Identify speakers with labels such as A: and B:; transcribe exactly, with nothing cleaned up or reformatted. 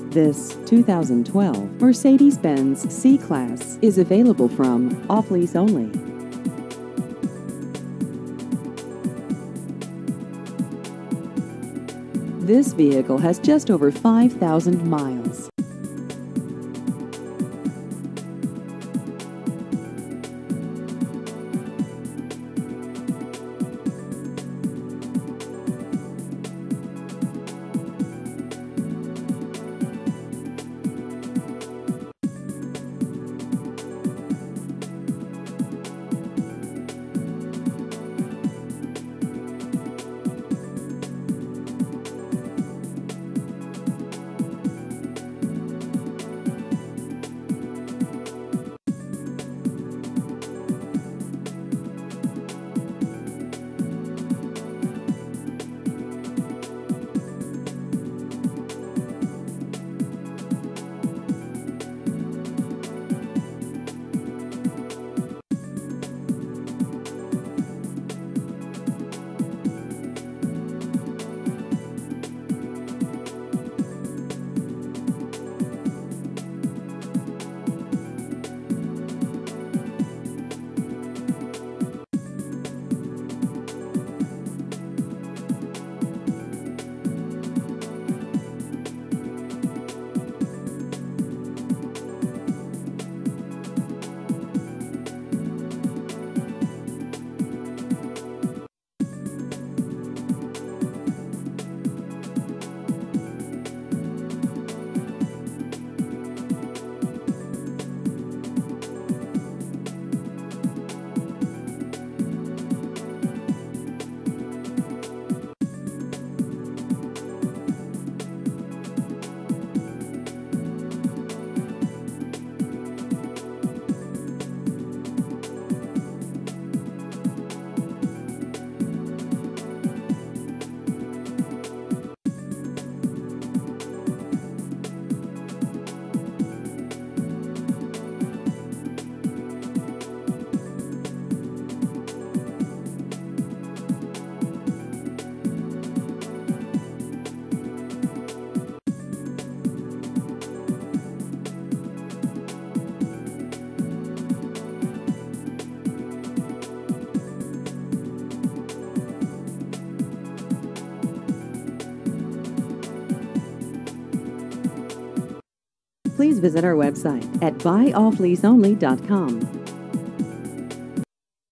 A: This two thousand twelve Mercedes-Benz C-Class is available from Off Lease Only. This vehicle has just over five thousand miles. Please visit our website at buy off lease only dot com.